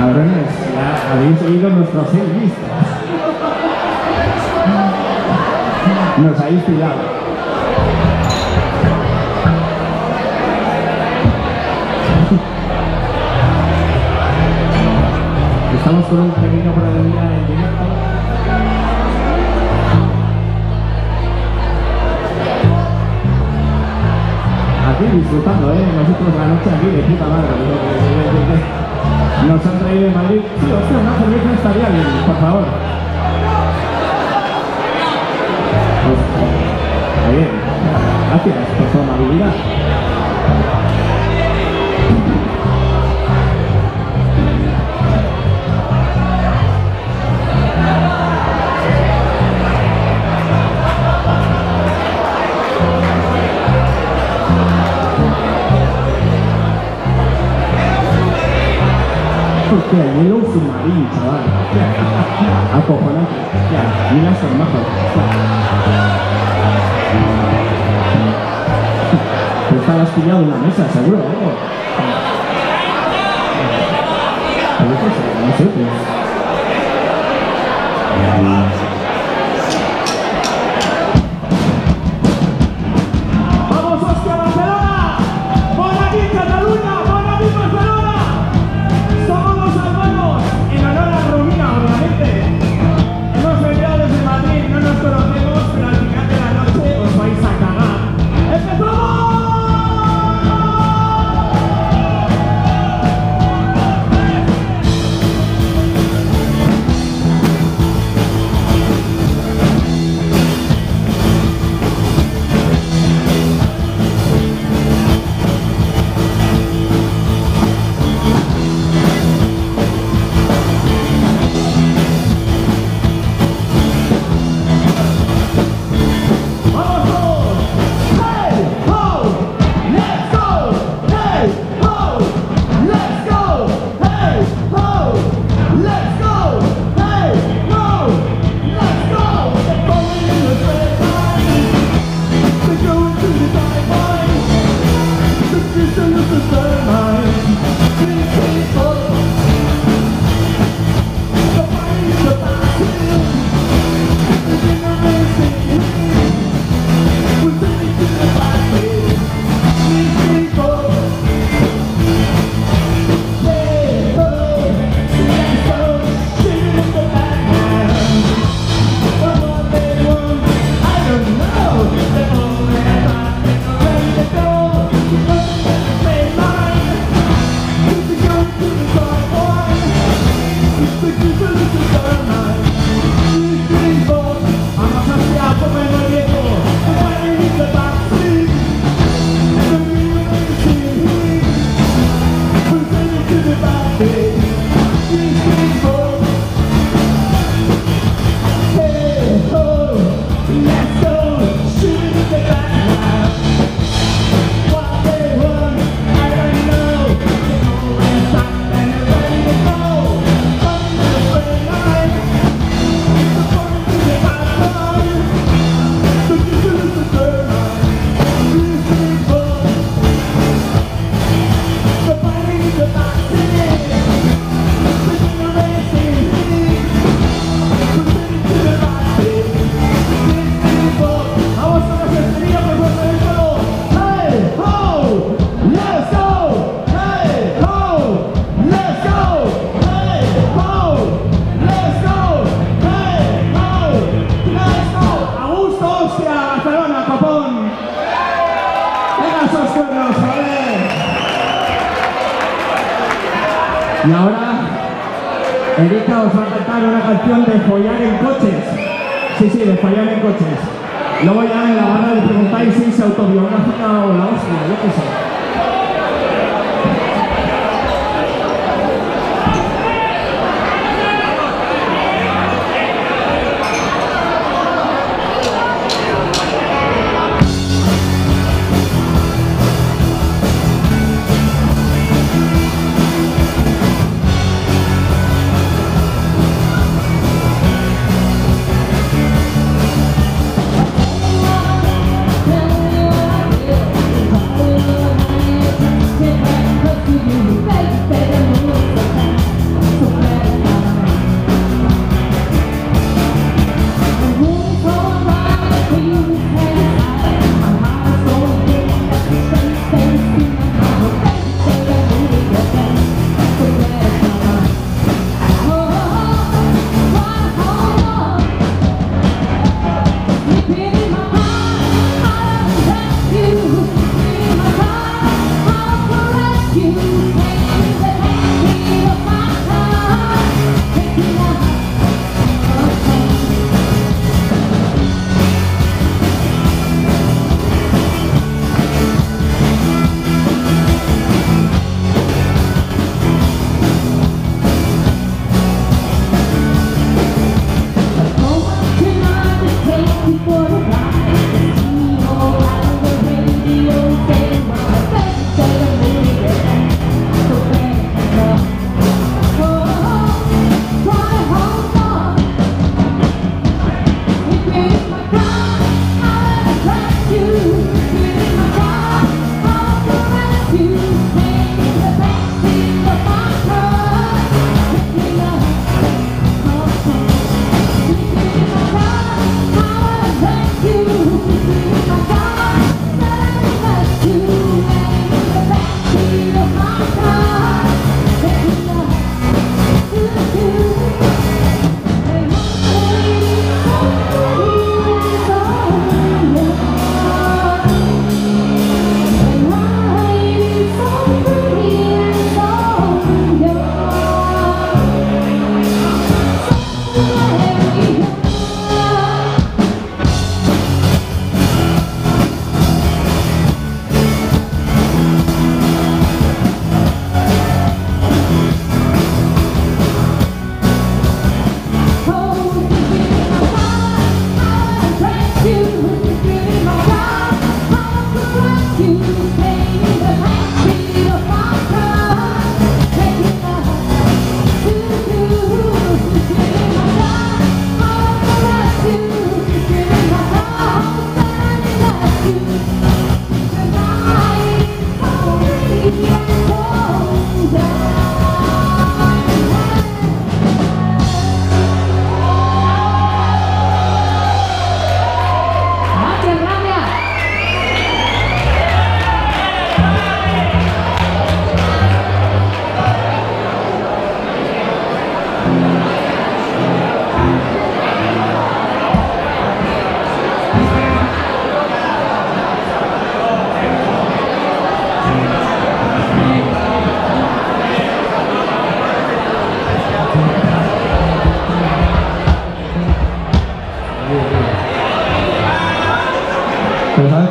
Cabrones, ya habéis oído nuestros 6 listas. Nos habéis pillado. Estamos con un pequeño problemilla en directo. Aquí disfrutando, nosotros la noche aquí de puta madre. Nos han traído de Madrid. Sí, hostia, una cerveza estaría bien, por favor. Pues, bien, gracias por su amabilidad. Hostia, el hielo submarino, chaval. Acojonante. Ya, mira eso, majo. Te estabas pillado una mesa, seguro, ¿no? No sé, pues. ¡Vamos, hostia, Barcelona! ¡Bon aquí, Cataluña! ¡Bon aquí, Barcelona! Somos los hermanos, en honor a Romina, obviamente. Hemos venido desde Madrid, no nos conocemos, pero al final de la noche os vais a cagar. ¡Empezamos! Y ahora, Erika os va a cantar una canción de follar en coches. Sí, de follar en coches. Luego ya en la banda le preguntáis si es autobiográfica o la hostia, yo qué sé. Tell me what I feel.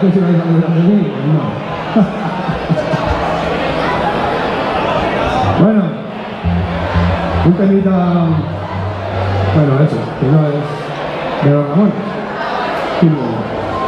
que si vais a hablar de mí, no. Bueno, un temita, bueno, eso, que no es de los Ramones. Y luego.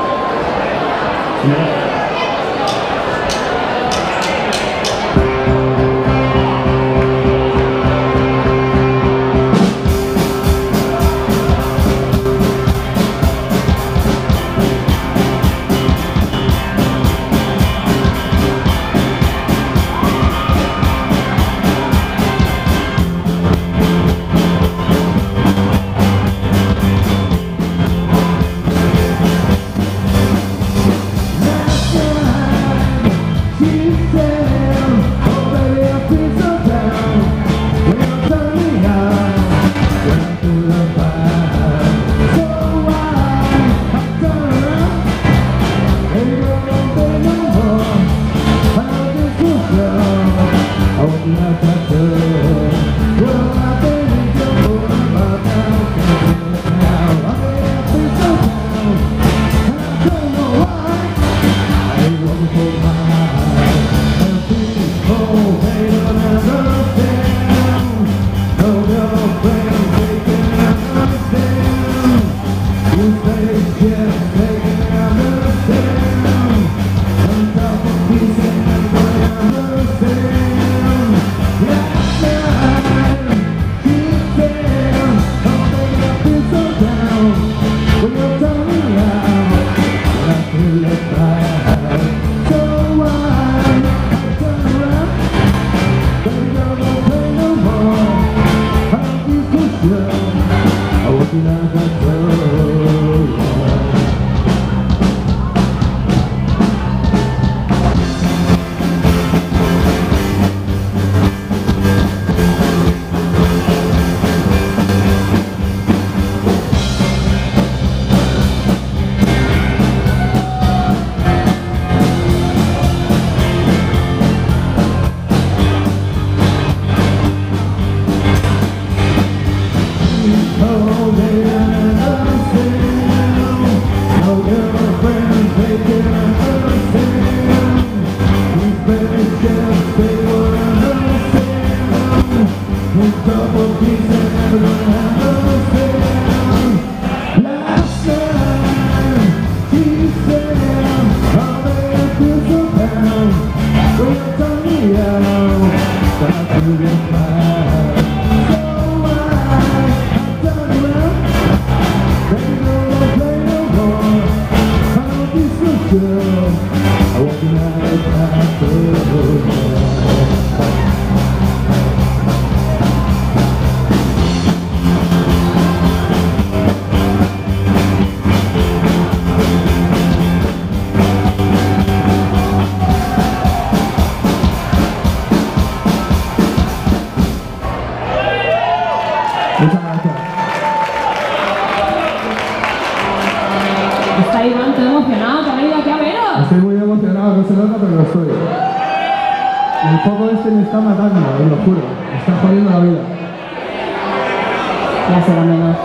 Está Iván todo emocionado, que ha venido aquí a veros. Estoy muy emocionado, no se nota, pero lo estoy. El foco este me está matando, os lo juro. Me está jodiendo la vida. Ya será menos.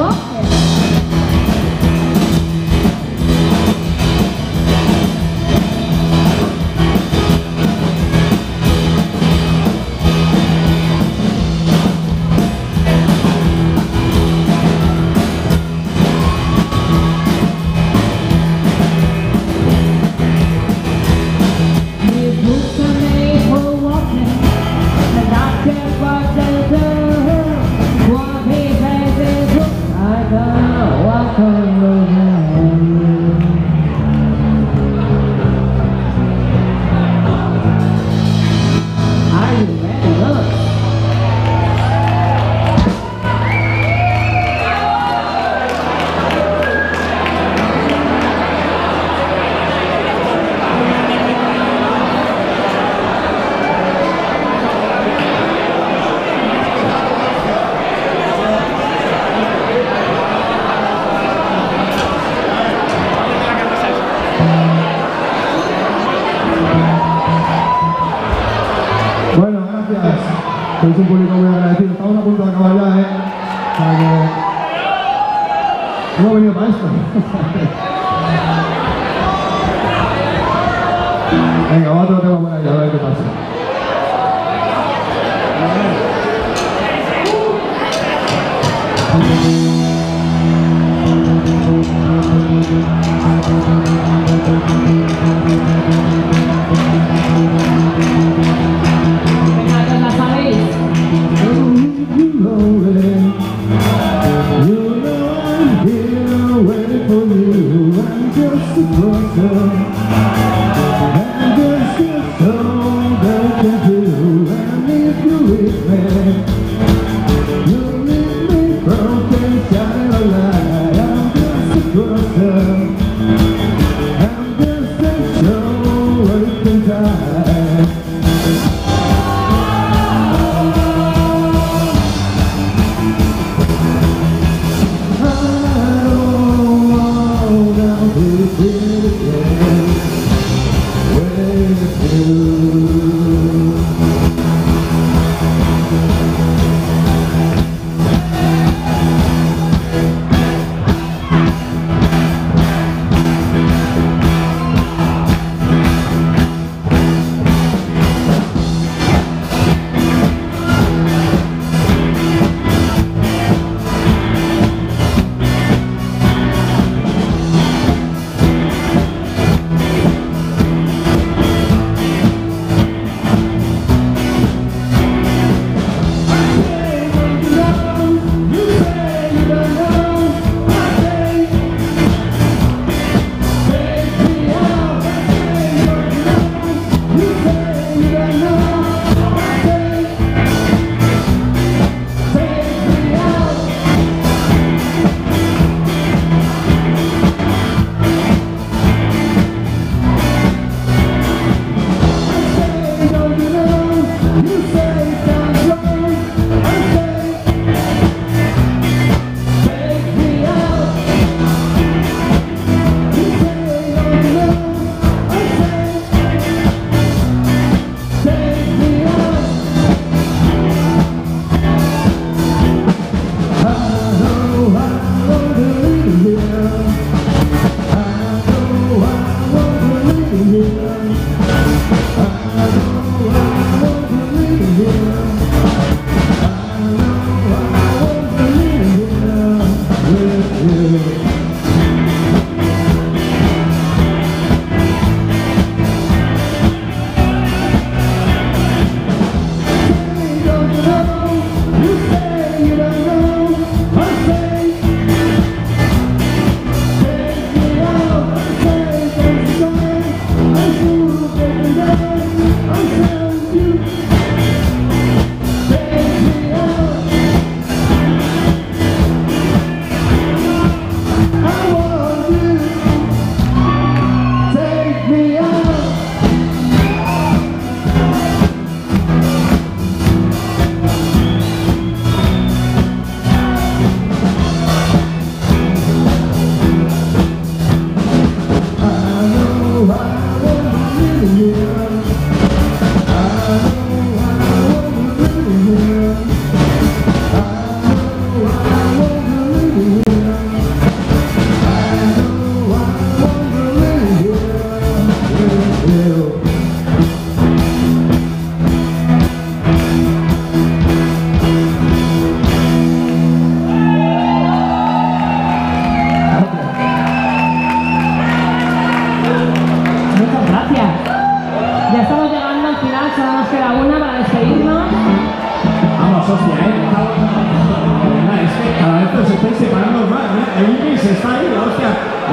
Sois un público muy agradecido. Estamos a punto de acabar ya, ¿eh? O sea que... hemos venido para esto. Venga, otro tema por ahí, a ver qué pasa.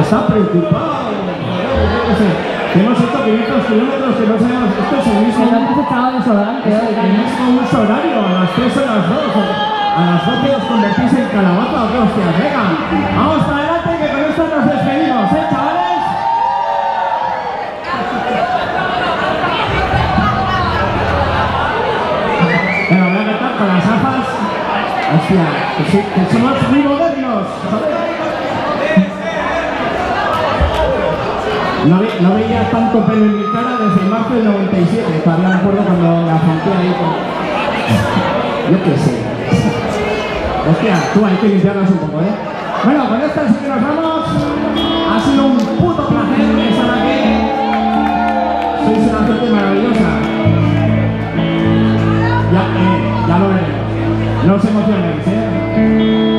está preocupado. Yo qué sé. Que hemos hecho 500 kilómetros que no sabemos. Esto es el mismo. Se lo has echado desodorante hoy, El mismo uso horario, a las 3 o a las 2. A las 12 os convertís en calabaza o qué hostias. Venga, vamos para adelante que con esto nos despedimos, chavales. Venga, voy a meter con las gafas. Hostia, que somos muy modernos. No veía tanto pelo en mi cara desde marzo del 97. Todavía me acuerdo cuando me afronté ahí con... Yo qué sé. Hostia, tú hay que limpiarlas un poco, ¿eh? Bueno, con esta sí que nos vamos. Ha sido un puto placer estar aquí. Sois una gente maravillosa. Ya lo veremos. No os emocionéis, ¿eh?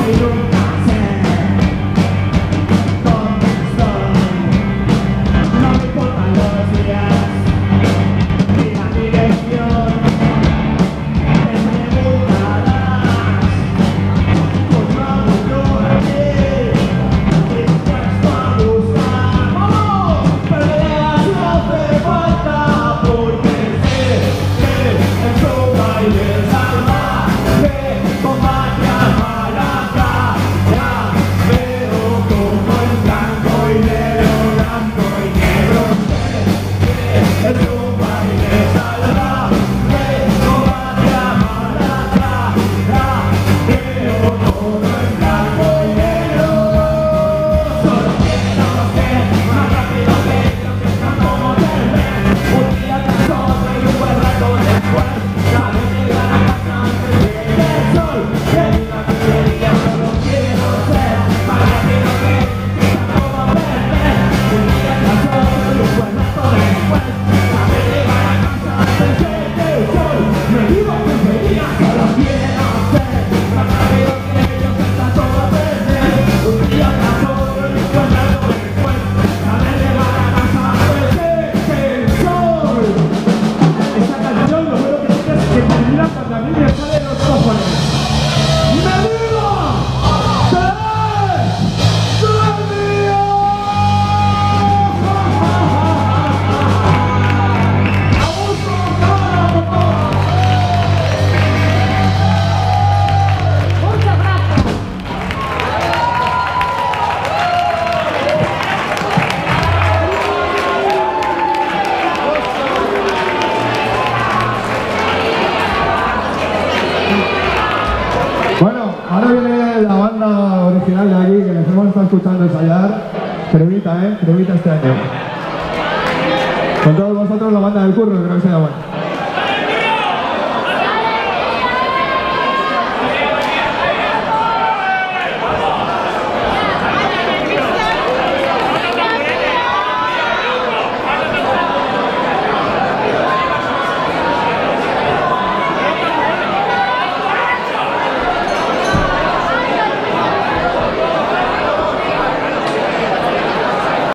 Ahora viene la banda original de aquí, que les hemos estado escuchando ensayar. Cremita este año. Con todos vosotros la banda del curro, creo que se llama.